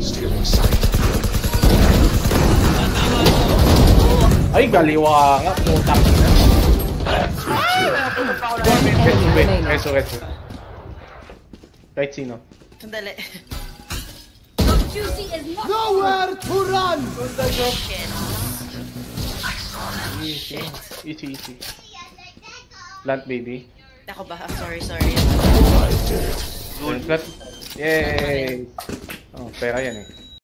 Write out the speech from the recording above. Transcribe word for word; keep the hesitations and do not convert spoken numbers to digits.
Stealing sight. Ay, galiwa nga. Putang ina. Reso, reso. Kahit sino. Sandali. Nowhere to run! Easy, easy, easy. Plant baby. Ako ba? Sorry, sorry. Plant. Yay! Oh, pera yan eh.